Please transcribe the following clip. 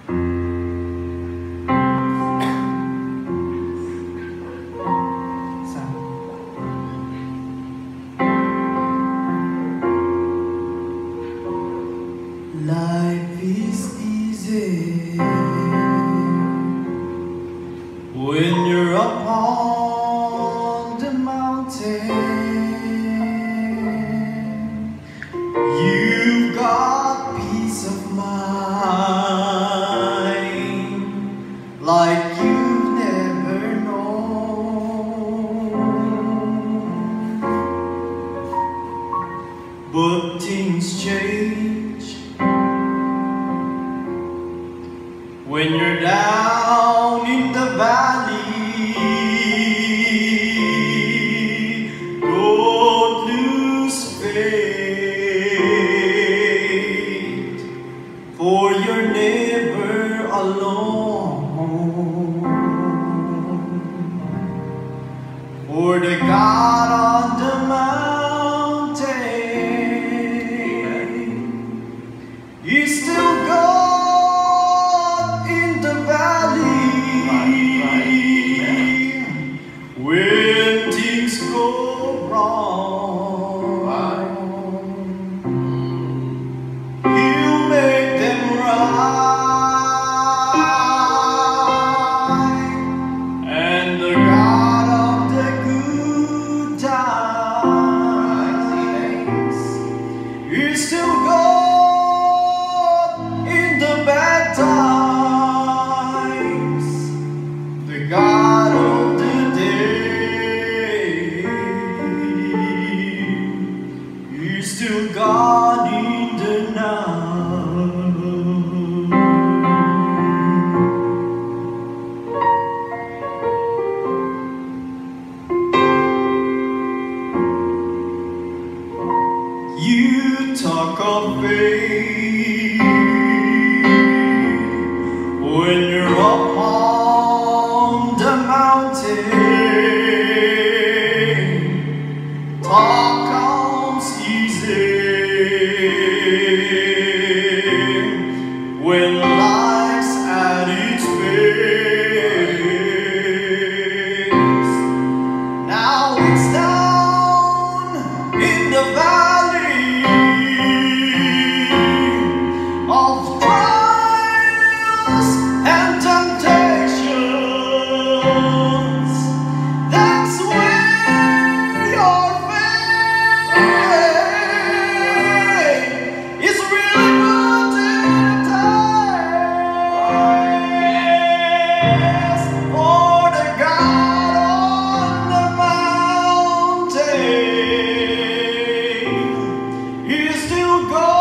Life is easy when you're up on the mountain. You've got peace of mind like you've never known. But things change when you're down in the valley. Don't lose faith, for you're never alone. For the God on the mountain is still God. When things go wrong, He'll make them right. And the God of the good times is still God in the bad times. The God of still God in the night. You talk of faith when you're up on the mountain. Talk when life's at its best. Now it's down in the valley of trials and temptations. That's where your faith is really still go.